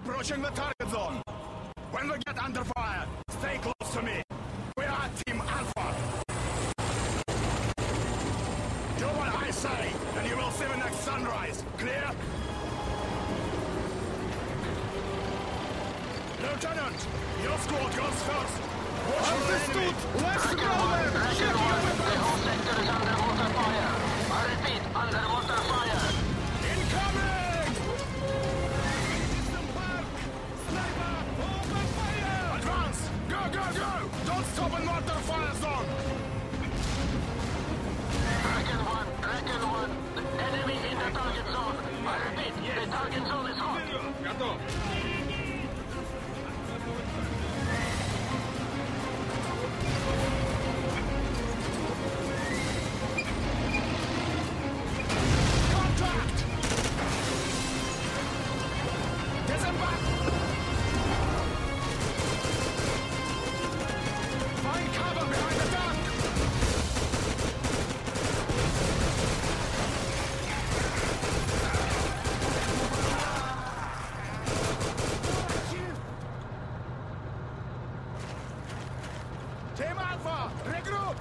approaching the target zone. When we get under fire, stay close to me. We are Team Alpha. Do what I say, and you will see the next sunrise. Clear? Lieutenant, your squad goes first. Watch for the enemy. Let's go then! Check your weapons! The whole sector is under water fire. I repeat, under water fire. Incoming! System park! Sniper! Open fire! Advance! Go, go, go! Don't stop in water fire zone! Dragon 1. The enemy in the target zone. I repeat, the target zone is hot. Готов. Contact! Disembark! Find cover behind the tank! Team Alpha, regroup!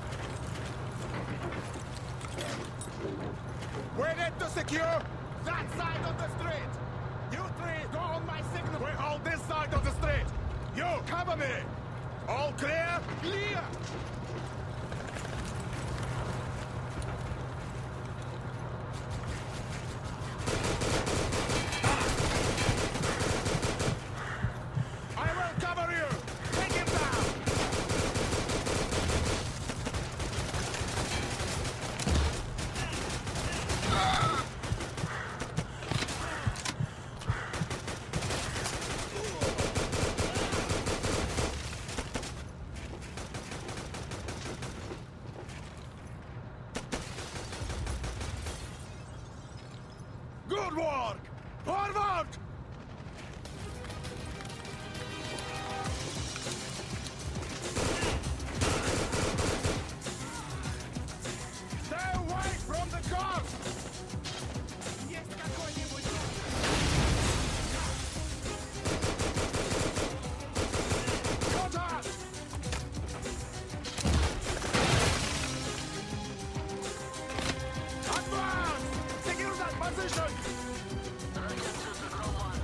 We need to secure that side of the street! You three, go on my signal! We hold this side of the street! You, cover me! All clear? Clear! I will cover you! Take him down! Good work! Forward! Stay away from the cars! Есть какой-нибудь... Contact! Advance! Secure that position! Dragon 2 to Ground 1.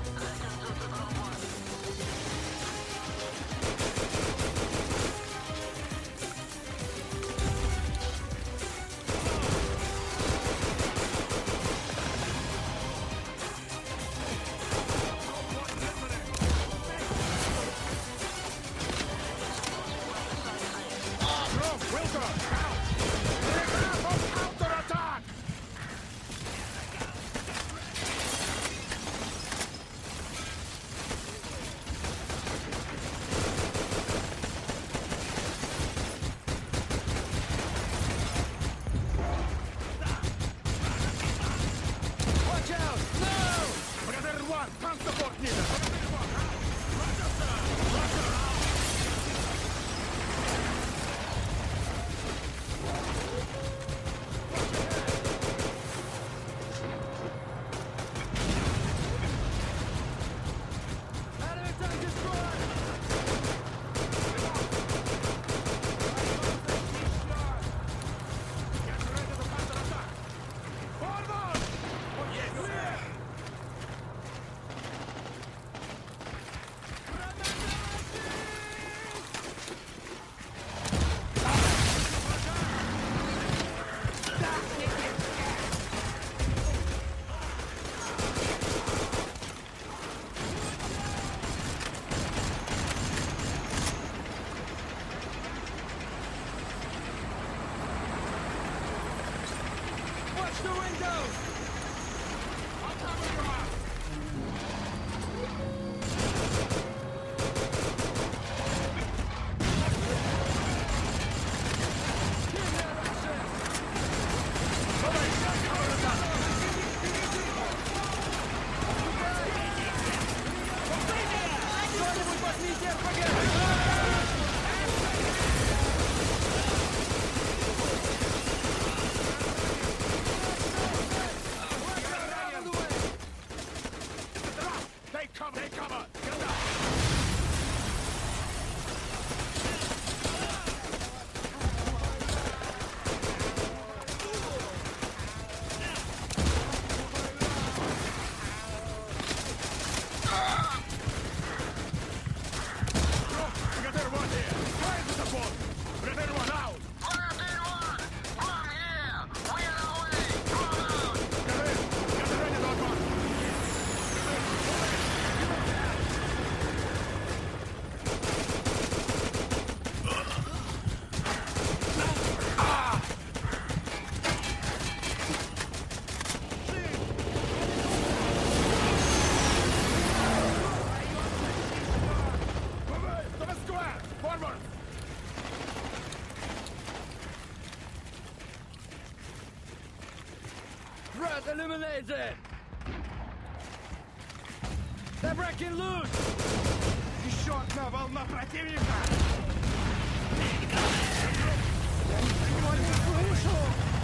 We got everyone here! Try to support! We got everyone out! Fire team 1! From here! We are away! Come out! Get in! Get ready, Dogman! To the square! Forward! Threat eliminated! They're breaking loose! Еще одна волна противника! Я ничего не слышу!